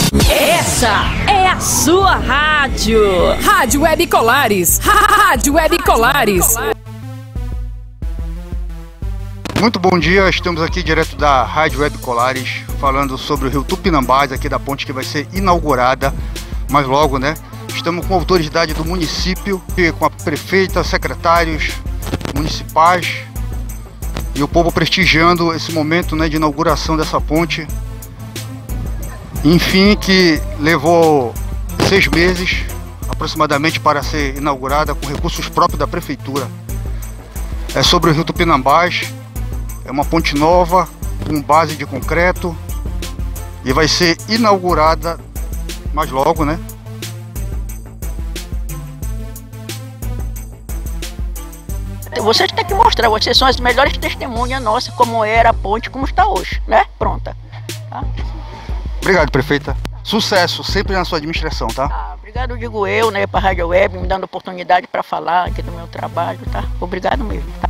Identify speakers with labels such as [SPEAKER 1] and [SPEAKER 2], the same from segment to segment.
[SPEAKER 1] Essa é a sua rádio.
[SPEAKER 2] Rádio Web Colares. Rádio Web Colares.
[SPEAKER 3] Muito bom dia, estamos aqui direto da Rádio Web Colares, falando sobre o rio Tupinambás, aqui da ponte que vai ser inaugurada mais logo, né? Estamos com a autoridade do município, com a prefeita, secretários municipais e o povo prestigiando esse momento, né, de inauguração dessa ponte. Enfim, que levou 6 meses aproximadamente para ser inaugurada com recursos próprios da prefeitura. É sobre o rio Tupinambás, é uma ponte nova com base de concreto e vai ser inaugurada mais logo, né?
[SPEAKER 4] Vocês têm que mostrar, vocês são as melhores testemunhas nossas, como era a ponte, como está hoje, né? Pronta. Tá?
[SPEAKER 3] Obrigado, prefeita. Sucesso sempre na sua administração, tá?
[SPEAKER 4] Obrigado, digo eu, né, para a Rádio Web, me dando oportunidade para falar aqui do meu trabalho, tá? Obrigado mesmo, tá?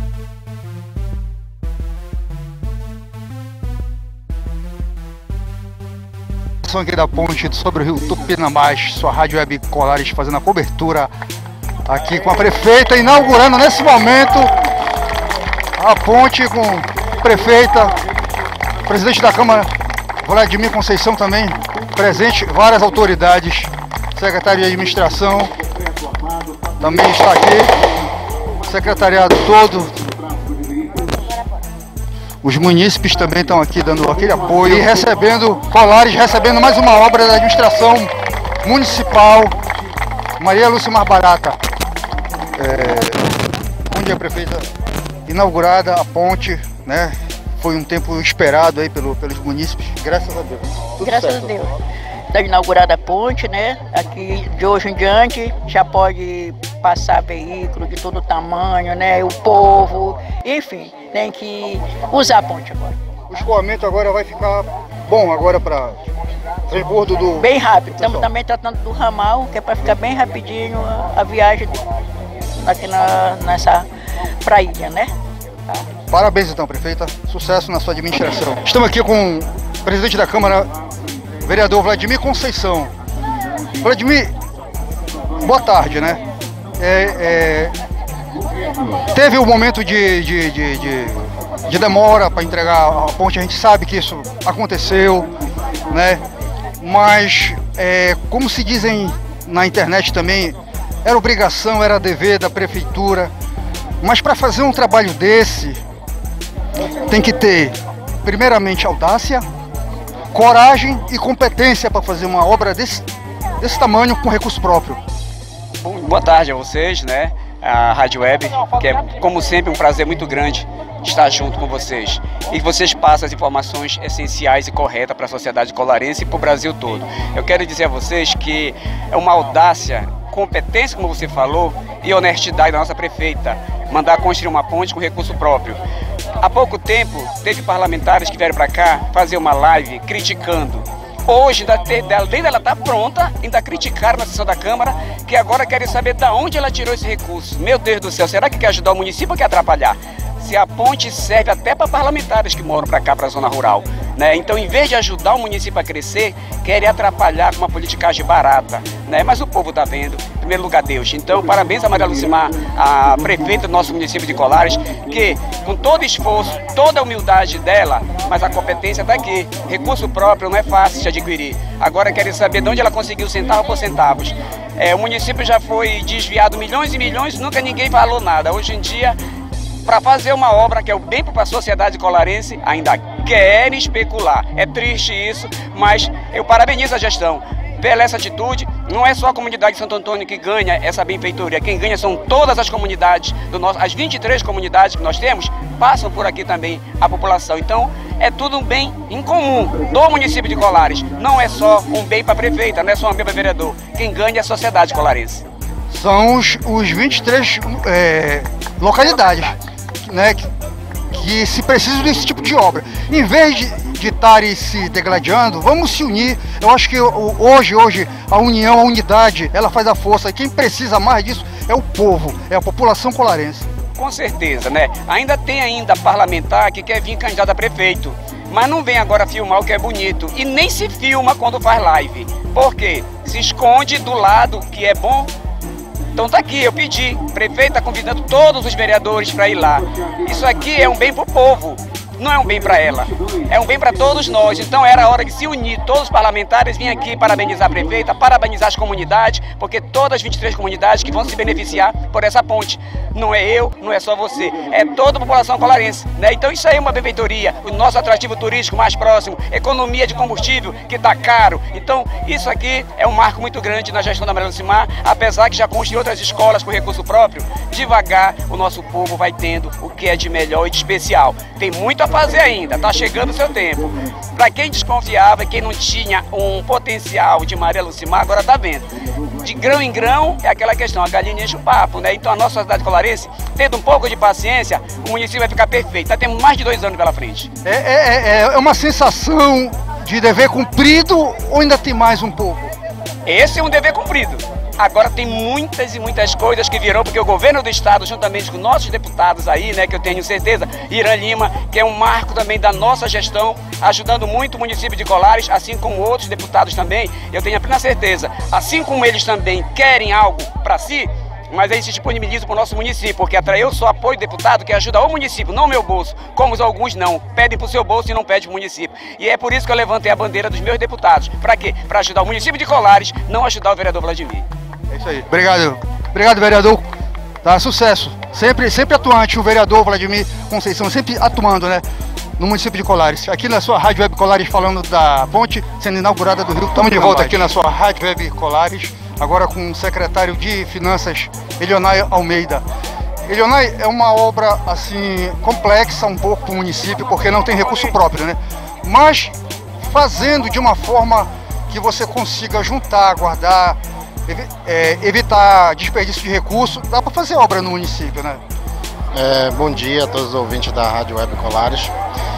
[SPEAKER 3] Aqui da ponte sobre o rio Tupinambás, sua Rádio Web Colares fazendo a cobertura aqui com a prefeita, inaugurando nesse momento a ponte com a prefeita, presidente da Câmara, Vladimir Conceição também presente, várias autoridades, secretário de administração também está aqui, secretariado todo, os munícipes também estão aqui dando aquele apoio e recebendo, Colares recebendo mais uma obra da administração municipal, Maria Lucimar Barata. Bom dia, prefeita. Inaugurada a ponte, né? Foi um tempo esperado aí pelos munícipes, graças a Deus.
[SPEAKER 4] Graças a Deus. Está inaugurada a ponte, né? Aqui de hoje em diante já pode passar veículo de todo tamanho, né? O povo, enfim, tem que usar a ponte agora.
[SPEAKER 3] O escoamento agora vai ficar bom agora para transbordo do...
[SPEAKER 4] Bem rápido. Estamos também tratando do ramal, que é para ficar bem rapidinho a viagem aqui nessa praia, né? Tá.
[SPEAKER 3] Parabéns então, prefeita. Sucesso na sua administração. Estamos aqui com o presidente da Câmara, vereador Vladimir Conceição. Vladimir, boa tarde, né? Teve um momento de demora para entregar a ponte, a gente sabe que isso aconteceu, né? Mas, como se dizem na internet também, era obrigação, era dever da prefeitura. Mas para fazer um trabalho desse, tem que ter, primeiramente, audácia, coragem e competência para fazer uma obra desse tamanho com recurso próprio.
[SPEAKER 5] Boa tarde a vocês, né? A Rádio Web, que é, como sempre, um prazer muito grande estar junto com vocês. E vocês passam as informações essenciais e corretas para a sociedade colarense e para o Brasil todo. Eu quero dizer a vocês que é uma audácia, competência, como você falou, e honestidade da nossa prefeita, mandar construir uma ponte com recurso próprio. Há pouco tempo, teve parlamentares que vieram para cá fazer uma live criticando. Hoje, além dela estar pronta, ainda criticaram na sessão da Câmara, que agora querem saber de onde ela tirou esse recurso. Meu Deus do céu, será que quer ajudar o município ou quer atrapalhar? Se a ponte serve até para parlamentares que moram para cá, para a zona rural, né? Então, em vez de ajudar o município a crescer, querem atrapalhar com uma politicagem barata, né? Mas o povo está vendo, em primeiro lugar Deus. Então, parabéns a Maria Lucimar, a prefeita do nosso município de Colares, que com todo esforço, toda a humildade dela, mas a competência está aqui. Recurso próprio não é fácil de adquirir. Agora querem saber de onde ela conseguiu centavo por centavos. O município já foi desviado milhões e milhões, nunca ninguém falou nada. Hoje em dia, para fazer uma obra que é o bem para a sociedade colarense, ainda querem especular. É triste isso, mas eu parabenizo a gestão pela essa atitude. Não é só a comunidade de Santo Antônio que ganha essa benfeitoria, quem ganha são todas as comunidades, as 23 comunidades que nós temos, passam por aqui também a população. Então, é tudo um bem em comum do município de Colares. Não é só um bem para a prefeita, não é só um bem para o vereador. Quem ganha é a sociedade colarense.
[SPEAKER 3] São os 23 localidades, né, que se precisam desse tipo de obra. Em vez de estarem se degladiando, vamos se unir. Eu acho que hoje a união, a unidade, ela faz a força. Quem precisa mais disso é o povo, é a população colarense.
[SPEAKER 5] Com certeza, né? Ainda tem parlamentar que quer vir candidato a prefeito. Mas não vem agora filmar o que é bonito. E nem se filma quando faz live. Por quê? Se esconde do lado que é bom. Então tá aqui, eu pedi. O prefeito está convidando todos os vereadores para ir lá. Isso aqui é um bem para o povo. Não é um bem para ela, é um bem para todos nós. Então era a hora de se unir, todos os parlamentares virem aqui parabenizar a prefeita, parabenizar as comunidades, porque todas as 23 comunidades que vão se beneficiar por essa ponte. Não é eu, não é só você, é toda a população colarense, né? Então isso aí é uma benfeitoria, o nosso atrativo turístico mais próximo, economia de combustível que está caro. Então isso aqui é um marco muito grande na gestão da Maria Lucimar, apesar que já consta em outras escolas com recurso próprio. Devagar o nosso povo vai tendo o que é de melhor e de especial. Tem muito a fazer ainda, está chegando o seu tempo. Para quem desconfiava, quem não tinha um potencial de Maria Lucimar, agora está vendo. De grão em grão é aquela questão, a galinha enche o papo, né? Então a nossa sociedade colarense, tendo um pouco de paciência, o município vai ficar perfeito. Nós temos mais de 2 anos pela frente.
[SPEAKER 3] É uma sensação de dever cumprido ou ainda tem mais um pouco?
[SPEAKER 5] Esse é um dever cumprido. Agora tem muitas e muitas coisas que virão, porque o governo do estado, juntamente com nossos deputados aí, né, que eu tenho certeza, Irã Lima, que é um marco também da nossa gestão, ajudando muito o município de Colares, assim como outros deputados também, eu tenho a plena certeza, assim como eles também querem algo para si, mas aí se disponibilizam para o nosso município, porque eu sou apoio deputado que ajuda o município, não o meu bolso, como alguns não, pedem para o seu bolso e não pedem para o município. E é por isso que eu levantei a bandeira dos meus deputados. Para quê? Para ajudar o município de Colares, não ajudar o vereador Vladimir.
[SPEAKER 3] É isso aí. Obrigado, vereador. Tá, sucesso. Sempre atuante o vereador Vladimir Conceição, sempre atuando, né, no município de Colares. Aqui na sua Rádio Web Colares, falando da ponte sendo inaugurada do Rio. Estamos de volta aqui na sua Rádio Web Colares, agora com o secretário de Finanças, Elionay Almeida. Elionay, é uma obra assim complexa um pouco para o município, porque não tem recurso próprio, né? Mas fazendo de uma forma que você consiga juntar, guardar, evitar desperdício de recursos, dá para fazer obra no município, né?
[SPEAKER 6] Bom dia a todos os ouvintes da Rádio Web Colares.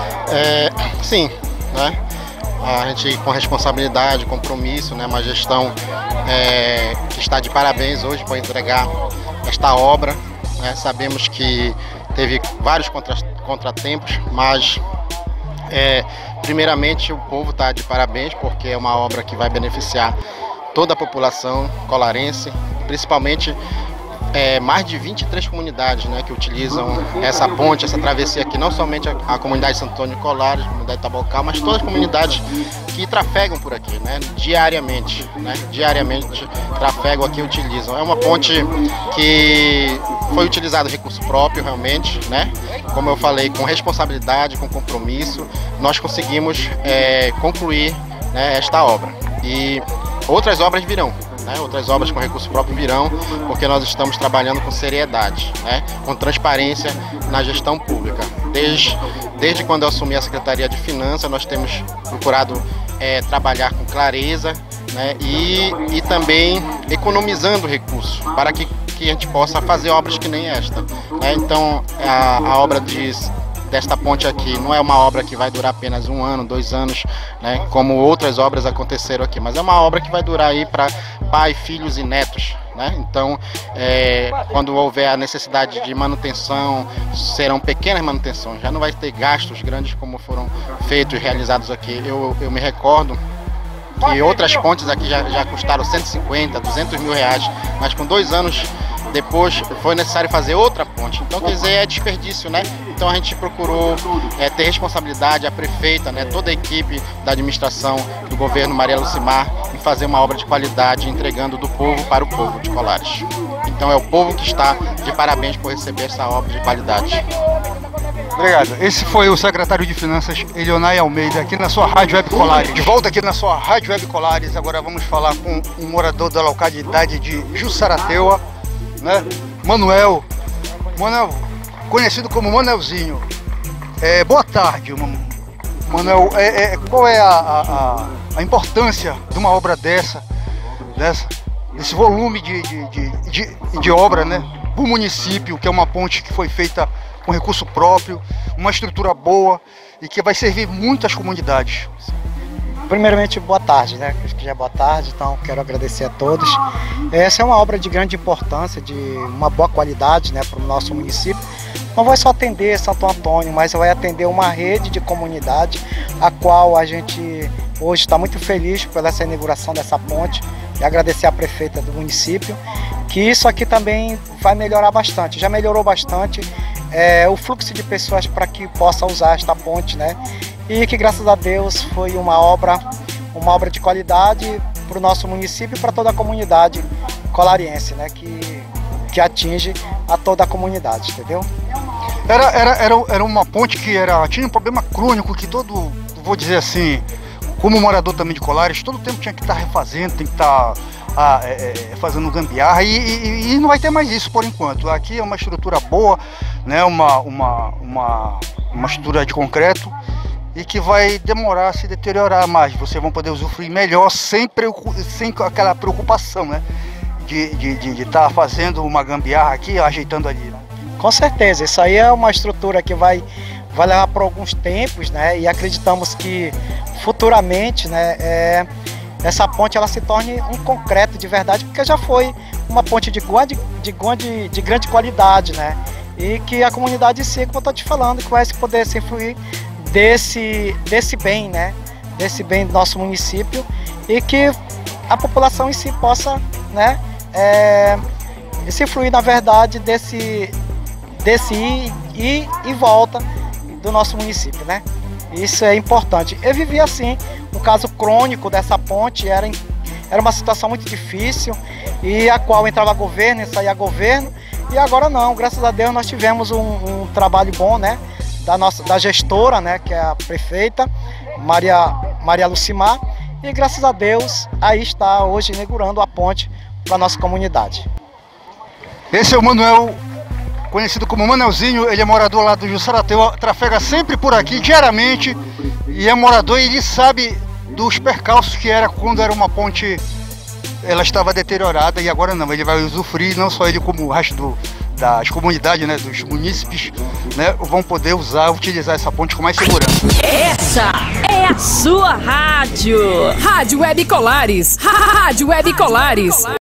[SPEAKER 6] Sim, né? A gente com responsabilidade, compromisso, né? Uma gestão que está de parabéns hoje por entregar esta obra, né? Sabemos que teve vários contratempos, mas primeiramente o povo está de parabéns porque é uma obra que vai beneficiar toda a população colarense, principalmente mais de 23 comunidades, né, que utilizam essa ponte, essa travessia aqui, não somente a comunidade de Santo Antônio de Colares, a comunidade de Tabocal, mas todas as comunidades que trafegam por aqui, né, diariamente trafegam aqui e utilizam. É uma ponte que foi utilizado recurso próprio realmente, né, como eu falei, com responsabilidade, com compromisso, nós conseguimos concluir, né, esta obra. E outras obras virão, né? Outras obras com recurso próprio virão, porque nós estamos trabalhando com seriedade, né? Com transparência na gestão pública. Desde quando eu assumi a Secretaria de Finanças, nós temos procurado trabalhar com clareza, né? E também economizando recursos para que a gente possa fazer obras que nem esta, né? Então a obra desta ponte aqui não é uma obra que vai durar apenas 1 ano, 2 anos, né, como outras obras aconteceram aqui, mas é uma obra que vai durar aí para pai, filhos e netos, né? Então, quando houver a necessidade de manutenção, serão pequenas manutenções, já não vai ter gastos grandes como foram feitos e realizados aqui. Eu me recordo que outras pontes aqui já custaram 150, 200 mil reais, mas com 2 anos depois foi necessário fazer outra ponte. Então, quer dizer, é desperdício, né? Então a gente procurou ter responsabilidade, a prefeita, né, toda a equipe da administração do governo Maria Lucimar, em fazer uma obra de qualidade, entregando do povo para o povo de Colares. Então é o povo que está de parabéns por receber essa obra de qualidade.
[SPEAKER 3] Obrigado. Esse foi o secretário de Finanças, Elionay Almeida, aqui na sua Rádio Web Colares. De volta aqui na sua Rádio Web Colares, agora vamos falar com um morador da localidade de Jussarateua, né? Manuel, conhecido como Manuelzinho. Boa tarde, Manuel. Qual é a importância de uma obra desse volume de obra, né, para o município, que é uma ponte que foi feita com recurso próprio, uma estrutura boa e que vai servir muitas comunidades?
[SPEAKER 7] Primeiramente, boa tarde, né? Acho que já é boa tarde, então quero agradecer a todos. Essa é uma obra de grande importância, de uma boa qualidade, né, para o nosso município. não vai só atender Santo Antônio, mas vai atender uma rede de comunidade, a qual a gente hoje está muito feliz pela essa inauguração dessa ponte e agradecer à prefeita do município, que isso aqui também vai melhorar bastante, já melhorou bastante o fluxo de pessoas para que possa usar esta ponte, né? E que graças a Deus foi uma obra de qualidade para o nosso município e para toda a comunidade colariense, né? Que atinge a toda a comunidade, entendeu?
[SPEAKER 3] Era uma ponte que tinha um problema crônico que vou dizer assim, como morador também de Colares, todo tempo tinha que estar refazendo, tem que estar fazendo gambiarra e não vai ter mais isso por enquanto. Aqui é uma estrutura boa, né? Uma estrutura de concreto e que vai demorar a se deteriorar mais. Vocês vão poder usufruir melhor sem aquela preocupação, né? De estar fazendo uma gambiarra aqui, ajeitando ali, né?
[SPEAKER 7] Com certeza, isso aí é uma estrutura que vai levar por alguns tempos, né? E acreditamos que futuramente, né, essa ponte ela se torne um concreto de verdade, porque já foi uma ponte de grande qualidade, né? E que a comunidade em si, como eu estou te falando, que vai poder se influir desse bem, né? Desse bem do nosso município e que a população em si possa, né, se influir na verdade desse ir e volta do nosso município, né? Isso é importante. Eu vivi assim, um caso crônico dessa ponte, era uma situação muito difícil e a qual entrava governo e saía governo, e agora não, graças a Deus nós tivemos um trabalho bom, né? Da gestora, né? Que é a prefeita Maria Lucimar, e graças a Deus aí está hoje inaugurando a ponte para a nossa comunidade.
[SPEAKER 3] Esse é o Manuel, conhecido como Manelzinho, ele é morador lá do Jussarateu, trafega sempre por aqui, diariamente, e é morador e ele sabe dos percalços que era quando era uma ponte, ela estava deteriorada e agora não, ele vai usufruir, não só ele como o resto das comunidades, né, dos munícipes, né, vão poder utilizar essa ponte com mais segurança.
[SPEAKER 1] Essa é a sua rádio.
[SPEAKER 2] Rádio Web Colares. Rádio Web Colares.